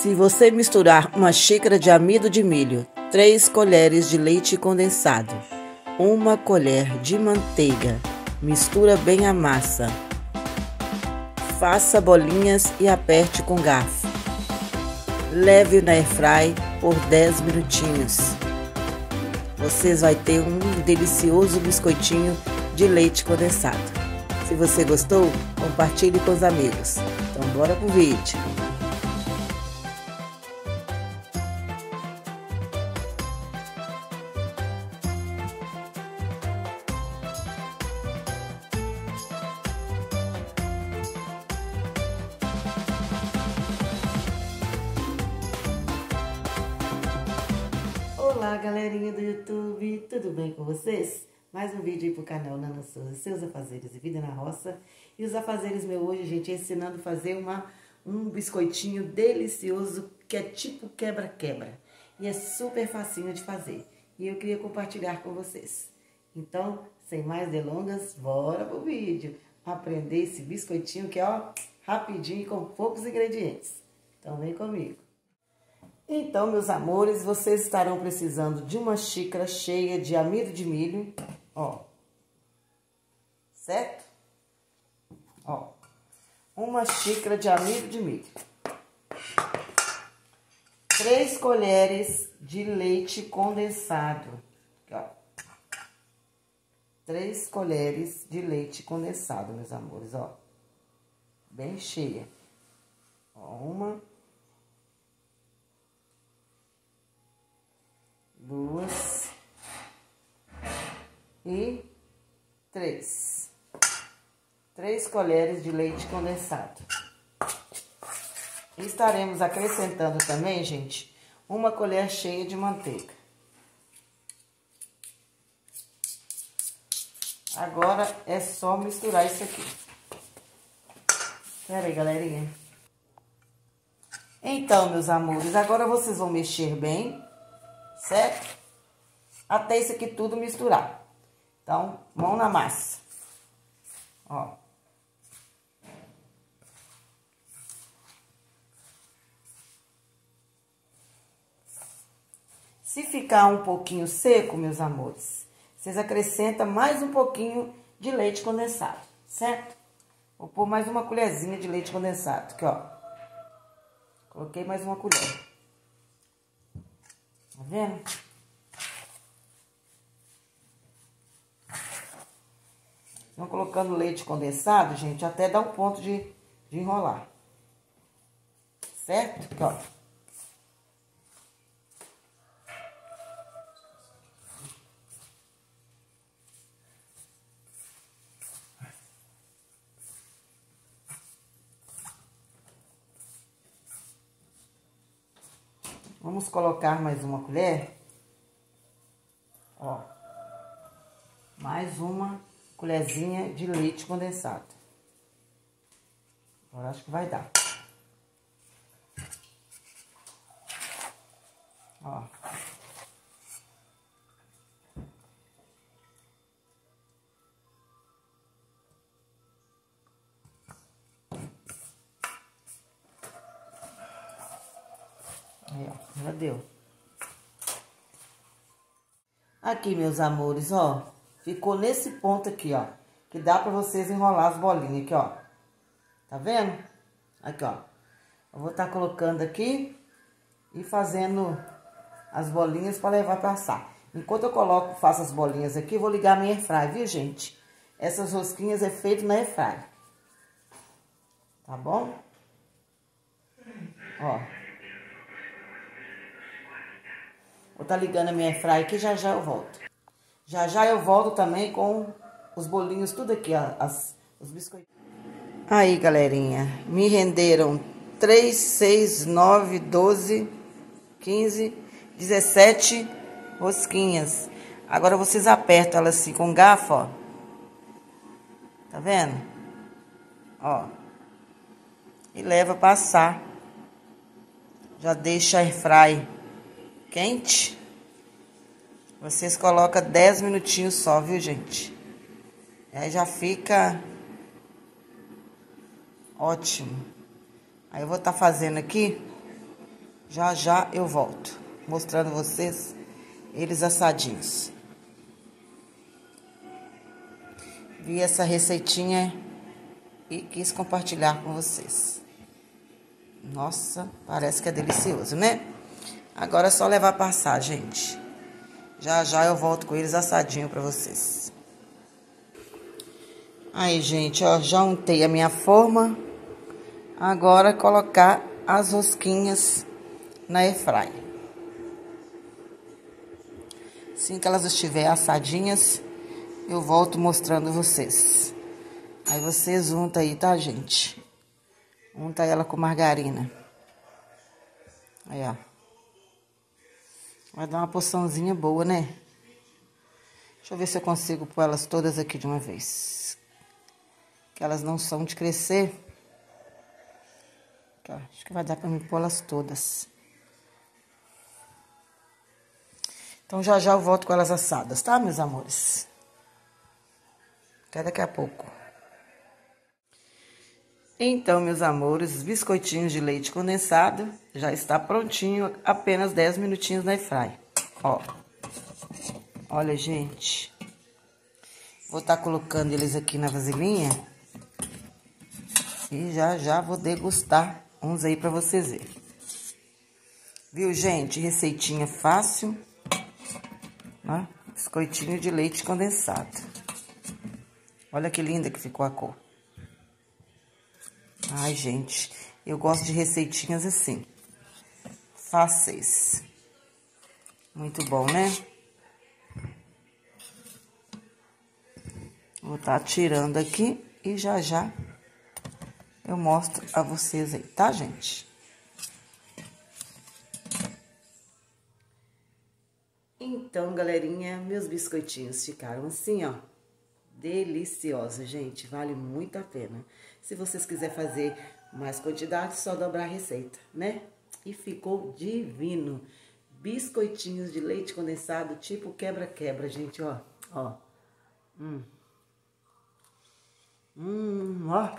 Se você misturar uma xícara de amido de milho, 3 colheres de leite condensado, 1 colher de manteiga, mistura bem a massa. Faça bolinhas e aperte com garfo. Leve na airfry por 10 minutinhos. Vocês vão ter um delicioso biscoitinho de leite condensado. Se você gostou, compartilhe com os amigos. Então bora pro vídeo. Olá, galerinha do YouTube, tudo bem com vocês? Mais um vídeo aí pro canal Nana Souza, seus afazeres e vida na roça. E os afazeres meu hoje, gente, é ensinando a fazer um biscoitinho delicioso que é tipo quebra-quebra. E é super facinho de fazer. E eu queria compartilhar com vocês. Então, sem mais delongas, bora pro vídeo. Aprender esse biscoitinho que é, ó, rapidinho e com poucos ingredientes. Então, vem comigo. Então, meus amores, vocês estarão precisando de uma xícara cheia de amido de milho, ó, certo? Ó, uma xícara de amido de milho, 3 colheres de leite condensado, aqui, ó, 3 colheres de leite condensado, meus amores, ó, bem cheia, ó, 1, 2 e 3. 3 colheres de leite condensado. E estaremos acrescentando também, gente, 1 colher cheia de manteiga. Agora é só misturar isso aqui. Pera aí, galerinha. Então, meus amores, agora vocês vão mexer bem, certo? Até isso aqui tudo misturar. Então, mão na massa. Ó. Se ficar um pouquinho seco, meus amores, vocês acrescentam mais um pouquinho de leite condensado, certo? Vou pôr mais uma colherzinha de leite condensado, aqui, ó. Coloquei mais uma colher. Tá vendo? Vão colocando leite condensado, gente, até dar um ponto de enrolar. Certo? Aqui, ó. Vamos colocar mais uma colher. Ó. Mais uma colherzinha de leite condensado. Agora acho que vai dar. Ó. Aí, ó, já deu. Aqui, meus amores, ó. Ficou nesse ponto aqui, ó. Que dá pra vocês enrolar as bolinhas aqui, ó. Tá vendo? Aqui, ó. Eu vou estar colocando aqui e fazendo as bolinhas pra levar pra assar. Enquanto eu faço as bolinhas aqui, eu vou ligar a minha airfry, viu, gente? Essas rosquinhas é feito na airfry. Tá bom? Ó. Vou estar ligando a minha airfry aqui, já já eu volto. Já já eu volto também com os bolinhos, tudo aqui, ó, os biscoitos. Aí, galerinha, me renderam 3, 6, 9, 12, 15, 17 rosquinhas. Agora vocês apertam ela assim com garfo, ó. Tá vendo? Ó. E leva pra assar. Já deixa a airfry quente. Vocês colocam 10 minutinhos só, viu, gente? Aí já fica ótimo. Aí eu vou estar fazendo aqui Já já eu volto, mostrando vocês eles assadinhos. Vi essa receitinha e quis compartilhar com vocês. Nossa, parece que é delicioso, né? Agora é só levar pra assar, gente. Já já eu volto com eles assadinho pra vocês. Aí, gente, ó, já untei a minha forma. Agora colocar as rosquinhas na airfryer. Assim que elas estiverem assadinhas, eu volto mostrando vocês. Aí vocês untam aí, tá, gente? Unta ela com margarina. Aí, ó. Vai dar uma porçãozinha boa, né? Deixa eu ver se eu consigo pôr elas todas aqui de uma vez. Que elas não são de crescer. Aqui, ó. Acho que vai dar pra mim pôr elas todas. Então, já já eu volto com elas assadas, tá, meus amores? Até daqui a pouco. Então, meus amores, os biscoitinhos de leite condensado já está prontinho, apenas 10 minutinhos na airfryer. Ó, olha, gente, vou estar colocando eles aqui na vasilhinha e já já vou degustar uns aí pra vocês verem. Viu, gente? Receitinha fácil, ó, biscoitinho de leite condensado. Olha que linda que ficou a cor. Ai, gente, eu gosto de receitinhas assim, fáceis. Muito bom, né? Vou estar tirando aqui e já já eu mostro a vocês aí, tá, gente? Então, galerinha, meus biscoitinhos ficaram assim, ó. Deliciosa, gente, vale muito a pena. Se vocês quiserem fazer mais quantidade, só dobrar a receita, né? E ficou divino. Biscoitinhos de leite condensado, tipo quebra-quebra, gente, ó. Ó. Ó.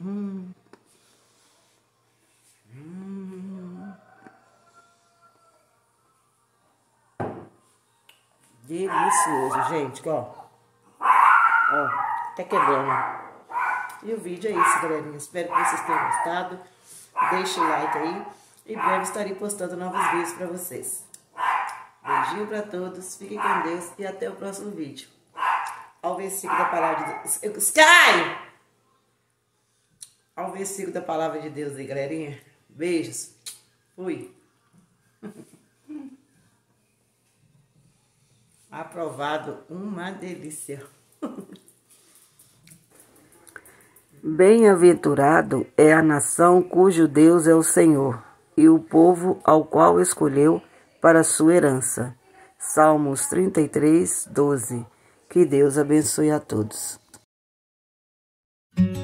Delicioso, gente, ó. Ó, até quebrando. E o vídeo é isso, galerinha. Espero que vocês tenham gostado. Deixe o like aí. Em breve estarei postando novos vídeos pra vocês. Beijinho pra todos. Fiquem com Deus e até o próximo vídeo. Ao versículo da palavra de Deus. Sky! Ao versículo da palavra de Deus aí, galerinha. Beijos. Fui. Aprovado. Uma delícia. Bem-aventurado é a nação cujo Deus é o Senhor, e o povo ao qual escolheu para sua herança. Salmos 33, 12. Que Deus abençoe a todos.